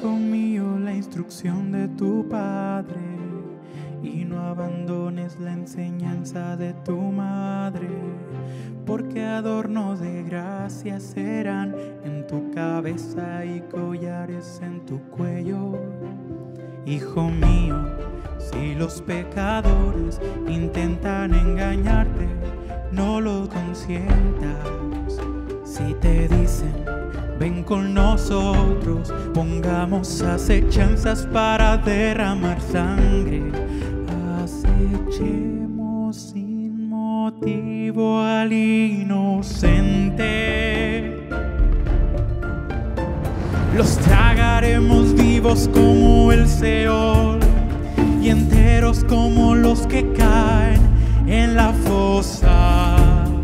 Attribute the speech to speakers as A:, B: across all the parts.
A: hijo mío, la instrucción de tu padre, y no abandones la enseñanza de tu madre, porque adornos de gracia serán en tu cabeza y collares en tu cuello. Hijo mío, si los pecadores intentan engañarte, no lo consientas. Si te dicen, ven con nosotros, pongamos acechanzas para derramar sangre, acechemos sin motivo al inocente. Los tragaremos vivos como el Seol y enteros como los que caen en la fosa.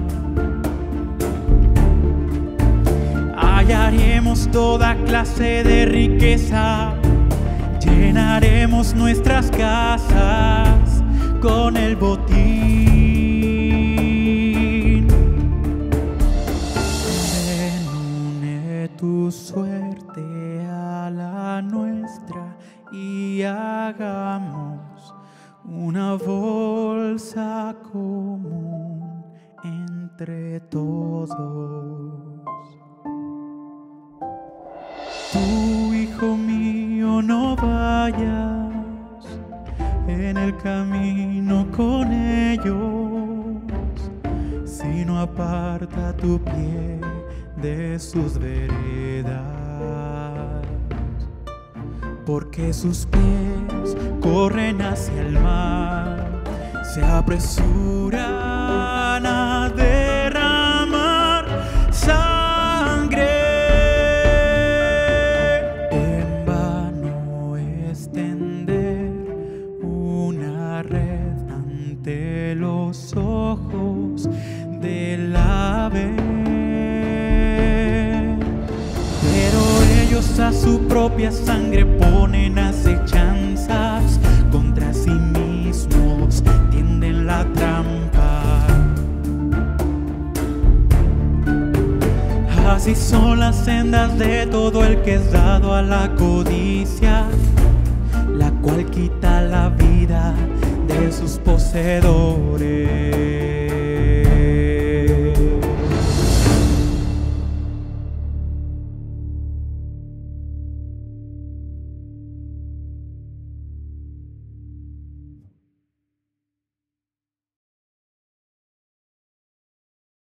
A: Hallaremos toda clase de riqueza, llenaremos nuestras casas con el botín. Ven, une tu suerte a la nuestra y hagamos una bolsa común entre todos. Tú, hijo mío, no vayas en el camino con ellos, sino aparta tu pie de sus veredas, porque sus pies corren hacia el mar, se apresuran a derramar sangre. En vano extender una red ante los ojos del ave, pero ellos a su propia sangre ponen acechanzas, contra sí mismos tienden la trampa. Así son las sendas de todo el que es dado a la codicia, la cual quita la vida de sus poseedores.